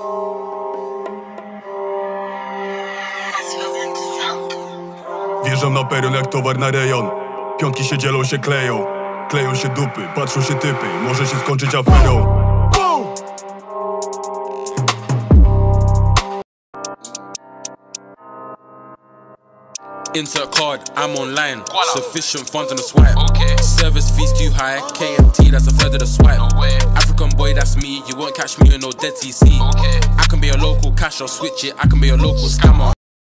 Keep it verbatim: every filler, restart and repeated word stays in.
Wjeżdżam na peron jak towar na rejon. Piątki się dzielą, się kleją. Kleją się dupy, patrzą się typy. Może się skończyć aferą. Insert card, I'm online. Sufficient funds on the swipe. Okay. Service fees too high. K M T, that's a third of the swipe. No way. African boy, that's me. You won't catch me in no dead T C. Okay. I can be a local cash or switch it. I can be a local scammer.